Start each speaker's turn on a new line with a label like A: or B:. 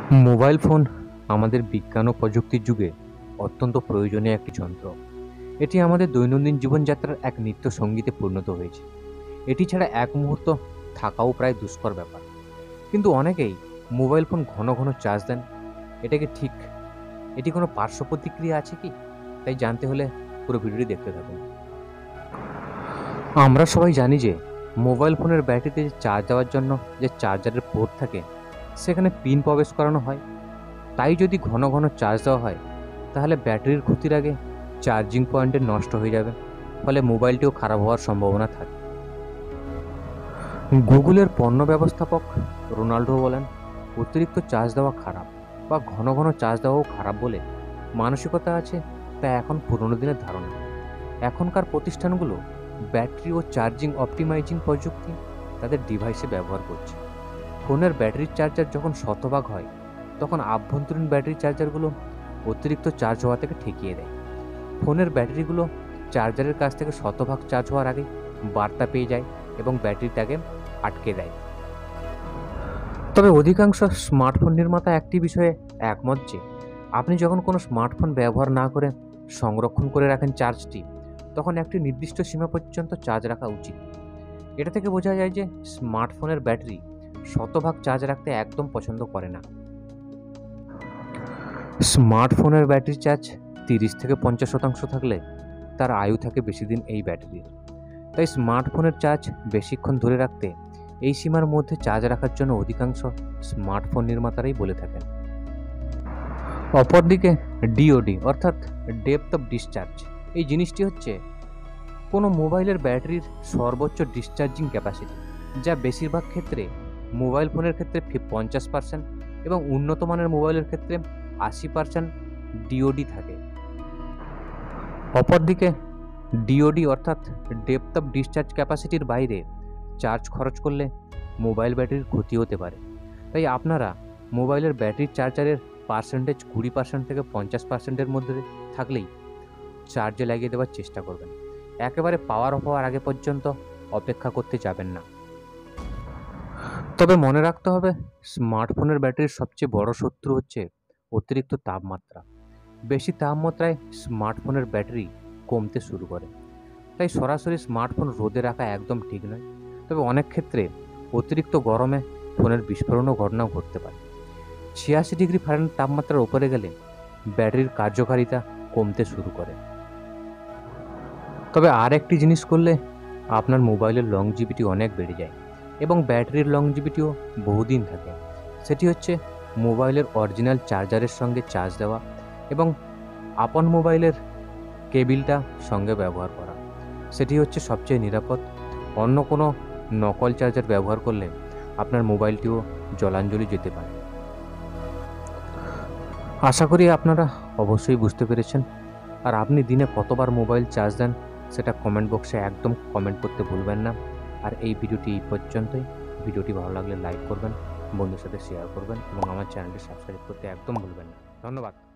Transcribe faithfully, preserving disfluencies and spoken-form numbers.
A: Mobile phone আমাদের বিজ্ঞান ও প্রযুক্তির যুগে অত্যন্ত প্রয়োজনীয় একটি যন্ত্র। এটি আমাদের দৈনন্দিন জীবনযাত্রার এক নিত্য সঙ্গীতে পরিণত হয়েছে। এটি ছাড়া এক মুহূর্ত থাকাও প্রায় দুষ্কর ব্যাপার। কিন্তু অনেকেই মোবাইল ফোন ঘন ঘন চার্জ দেন। এটা কি ঠিক? এটি কোনো পার্শ্ব প্রতিক্রিয়া আছে কি? তাই জানতে হলে পুরো ভিডিওটি দেখতে থাকুন। আমরা সবাই জানি যে মোবাইল ফোনের ব্যাটারিতে চার্জ দেওয়ার জন্য যে চার্জারের পোর্ট থাকে, সেখানে পিন প্রবেশ করানো হয়। তাই যদি ঘন ঘন চার্জ দেওয়া হয়, তাহলে ব্যাটারির ক্ষতির আগে চার্জিং পয়েন্টে নষ্ট হয়ে যাবে, ফলে মোবাইলটিও খারাপ হওয়ার সম্ভাবনা থাকে। গুগলের পণ্য ব্যবস্থাপক রোনাল্ডো বলেন, অতিরিক্ত চার্জ দেওয়া খারাপ বা ঘন ঘন চার্জ দেওয়াও খারাপ বলে মানসিকতা আছে, তা এখন পুরনো দিনের ধারণা। এখনকার প্রতিষ্ঠানগুলো ব্যাটারি ও চার্জিং অপটিমাইজিং প্রযুক্তি তাদের ডিভাইসে ব্যবহার করছে। ফোনের ব্যাটারির চার্জার যখন শতভাগ হয়, তখন আভ্যন্তরীণ ব্যাটারি চার্জারগুলো অতিরিক্ত চার্জ হওয়া থেকে ঠেকিয়ে দেয়। ফোনের ব্যাটারিগুলো চার্জারের কাছ থেকে শতভাগ চার্জ হওয়ার আগে বার্তা পেয়ে যায় এবং ব্যাটারিটাকে আটকে দেয়। তবে অধিকাংশ স্মার্টফোন নির্মাতা একটি বিষয়ে একমত যে আপনি যখন কোনো স্মার্টফোন ব্যবহার না করে সংরক্ষণ করে রাখেন চার্জটি, তখন একটি নির্দিষ্ট সীমা পর্যন্ত চার্জ রাখা উচিত। এটা থেকে বোঝা যায় যে স্মার্টফোনের ব্যাটারি শতভাগ চার্জ রাখতে একদম পছন্দ করে না। স্মার্টফোনের ব্যাটারি চার্জ তিরিশ থেকে পঞ্চাশ শতাংশ থাকলে তার আয়ু থাকে বেশি দিন এই ব্যাটারির। তাই স্মার্টফোনের চার্জ বেশিক্ষণ ধরে রাখতে এই সীমার মধ্যে চার্জ রাখার জন্য অধিকাংশ স্মার্টফোন নির্মাতারাই বলে থাকেন। অপরদিকে ডিওডি অর্থাৎ ডেপথ অফ ডিসচার্জ, এই জিনিসটি হচ্ছে কোনো মোবাইলের ব্যাটারির সর্বোচ্চ ডিসচার্জিং ক্যাপাসিটি, যা বেশিরভাগ ক্ষেত্রে মোবাইল ফোনের ক্ষেত্রে পঞ্চাশ পার্সেন্ট এবং উন্নত মানের মোবাইলের ক্ষেত্রে আশি পার্সেন্ট ডিওডি থাকে। অপরদিকে ডিওডি অর্থাৎ ডেপথ অফ ডিসচার্জ ক্যাপাসিটির বাইরে চার্জ খরচ করলে মোবাইল ব্যাটারির ক্ষতি হতে পারে। তাই আপনারা মোবাইলের ব্যাটারির চার্জারের পার্সেন্টেজ কুড়ি পার্সেন্ট থেকে পঞ্চাশ পার্সেন্টের মধ্যে থাকলেই চার্জে লাগিয়ে দেওয়ার চেষ্টা করবেন। একেবারে পাওয়ার অফ হওয়ার আগে পর্যন্ত অপেক্ষা করতে যাবেন না। তবে মনে রাখতে হবে, স্মার্টফোনের ব্যাটারির সবচেয়ে বড় শত্রু হচ্ছে অতিরিক্ত তাপমাত্রা। বেশি তাপমাত্রায় স্মার্টফোনের ব্যাটারি কমতে শুরু করে। তাই সরাসরি স্মার্টফোন রোদে রাখা একদম ঠিক নয়। তবে অনেক ক্ষেত্রে অতিরিক্ত গরমে ফোনের বিস্ফোরণও ঘটনাও ঘটতে পারে। ছিয়াশি ডিগ্রি ফারেনহাইট তাপমাত্রার উপরে গেলে ব্যাটারির কার্যকারিতা কমতে শুরু করে। তবে আর একটি জিনিস করলে আপনার মোবাইলের লংজিভিটি অনেক বেড়ে যায় এবং ব্যাটারির লংজিভিটিও বহুদিন থাকে। সেটি হচ্ছে মোবাইলের অরিজিনাল চার্জারের সঙ্গে চার্জ দেওয়া এবং আপন মোবাইলের কেবিলটা সঙ্গে ব্যবহার করা। সেটি হচ্ছে সবচেয়ে নিরাপদ। অন্য কোনো নকল চার্জার ব্যবহার করলে আপনার মোবাইলটিও জলাঞ্জলি যেতে পারে। আশা করি আপনারা অবশ্যই বুঝতে পেরেছেন। আর আপনি দিনে কতবার মোবাইল চার্জ দেন সেটা কমেন্ট বক্সে একদম কমেন্ট করতে ভুলবেন না। আর এই ভিডিওটি এই পর্যন্তই। ভিডিওটি ভালো লাগলে লাইক করবেন, বন্ধুর সাথে শেয়ার করবেন এবং আমার চ্যানেলটি সাবস্ক্রাইব করতে একদম ভুলবেন না। ধন্যবাদ।